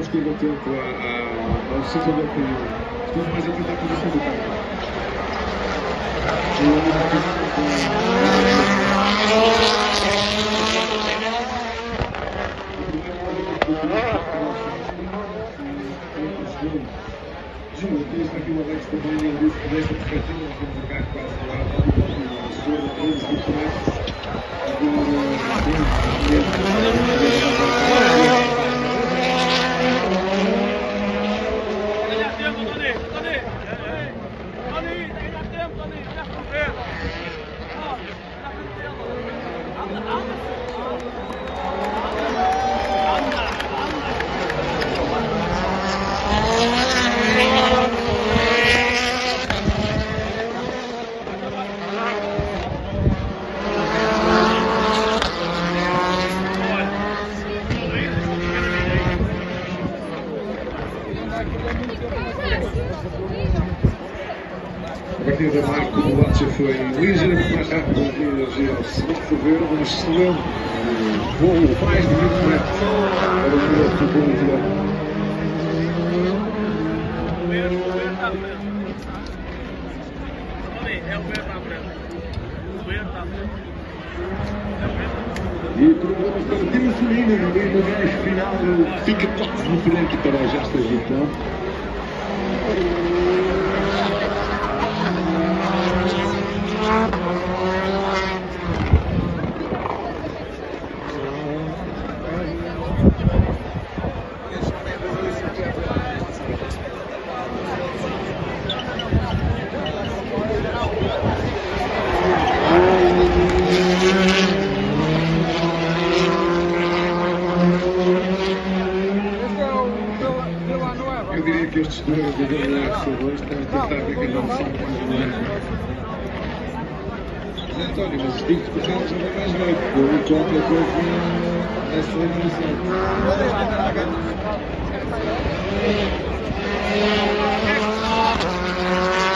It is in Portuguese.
esteve atento ao sítio onde ele esteve mais atento à posição do carro. Juro, que está aqui uma vez também, ele disse que desta perfeitinho, nós temos o carro quase lá, o seguro, todos os documentos. A partida da Marco do Lazio foi ligeiramente mais rápida do que ao segundo governo, um excelente voo, mais de 20 metros para o piloto do Bolívar. E problemas para Timofinina no meio do gás final, fica quase no frente para as gestas do campo. Eu diria que estes dois de jogadores têm que tentar ver que não são António, mas digo que o Carlos ainda mais noite, porque qualquer coisa nessa eliminação.